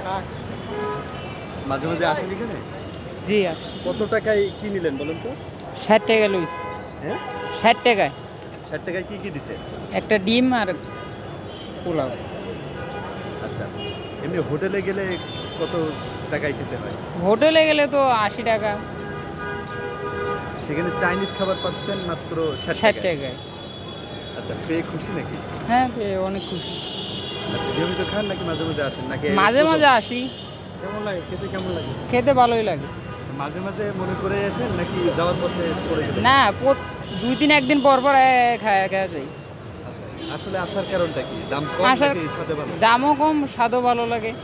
মাঝে মাঝে আসেন এখানে? জি আসি। কত টাকায় কি নিলেন বলুন তো? 60 টাকা লইস। হ্যাঁ 60 টাকায় 60 টাকায় কি কি দিছে? একটা ডিম আর পোলাও। আচ্ছা, এমনি হোটেলে গেলে কত টাকায় খেতে হয়? হোটেলে গেলে তো 80 টাকা। সেখানে চাইনিজ খাবার পাচ্ছেন মাত্র 60 60 টাকায়। টাকায়। আচ্ছা, পেয়ে খুশি নাকি? হ্যাঁ অনেক খুশি। আচ্ছা, নিয়মিত খান নাকি মাঝে মাঝে আসেন নাকি? মাঝে মাঝে আসি। কেমন লাগে খেতে, কেমন লাগে? খেতে ভালোই লাগে। মাঝে মাঝে মনে করে আসেন নাকি যাওয়ার পথে পড়ে গেলেন? না 2-3 একদিন পর পর খাওয়া যাই। আচ্ছা, আসলে আসার কারণটা কি? দাম কম আসার নাকি সাথে ভালো? দামও কম, স্বাদও ভালো লাগে।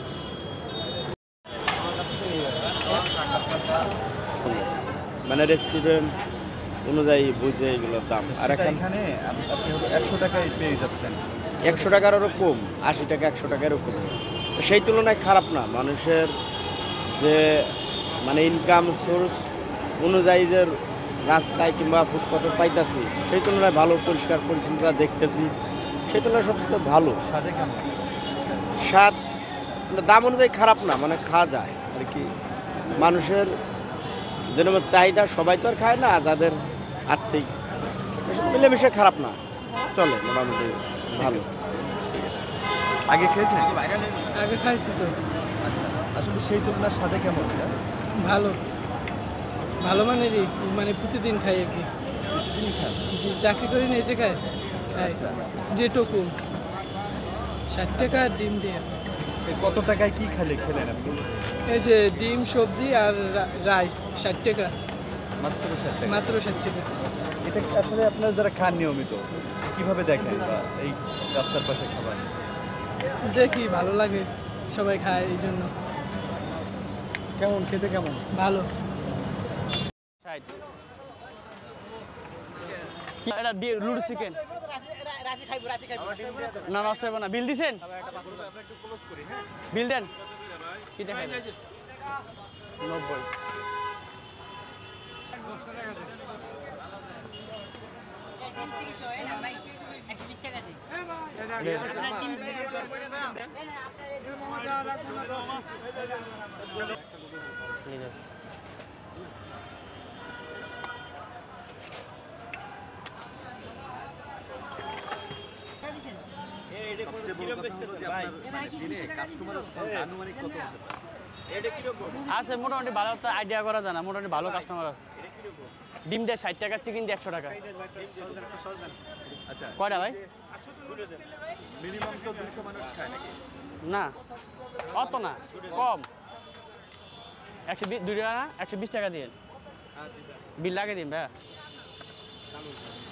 মানে রেস্টুরেন্ট অনুযায়ী বুঝে এগুলোর দাম। আর এখানে আপনি 100 টাকায় পেয়ে যাচ্ছেন। 100 টাকারও কম, 80 টাকা 100 টাকারও কম। তো সেই তুলনায় খারাপ না। মানুষের যে মানে ইনকাম সোর্স অনুযায়ী যে রাস্তায় কিংবা ফুটপাতে পাইতেছি, সেই তুলনায় ভালো পরিষ্কার পরিচ্ছন্নতা দেখতেছি, সেই তুলনায় সবচেয়ে ভালো। স্বাদে কেমন? স্বাদ দাম অনুযায়ী খারাপ না, মানে খাওয়া যায় আর কি। মানুষের যেরকম চাহিদা সবাই তো আর খায় না, যাদের আর্থিক মিলেমিশে খারাপ না, চলে মোটামুটি ভালো। ঠিক আছে, আগে খেয়েছেন? আগে খাইছি তো। আচ্ছা, আসলে সেই তুলনার স্বাদে কেমন? ভালো ভালো মানেরই, মানে প্রতিদিন খাই আর কি। প্রতিদিনই খান? জি, চাকরি করি না, এসে খাই। আচ্ছা, রেটও কম, 60 টাকা ডিম দিয়ে। কত টাকায় কি খেলেন আপনি? এই যে ডিম, সবজি আর রাইস 60 টাকা, মাত্র 60 টাকা। মাত্র 60 টাকা। এটা কি আসলে আপনারা যারা খান নিয়মিত কিভাবে দেখেন বা এই রাস্তার পাশে খাবার? দেখি ভালো লাগে, সবাই খায় এই জন্য। কেমন খেতে, কেমন? ভালো। এটা লুডো চিকেন না, নষ্ট হবে না। বিল দিছেন? বিল দেন। কি দেখেন? 90। আছে মোটামুটি ভালো, আইডিয়া করা যায় না, মোটামুটি ভালো কাস্টমার আছে। ডিম দেয় 60 টাকা, চিকেন দিয়ে 100 টাকা। আচ্ছা, কয়টা ভাই? মিনিমাম তো 200 মানুষ খায় নাকি? না অত না, কম। 120 টাকা না, 120 টাকা দিয়ে বিল লাগিয়ে দিন ভাইয়া।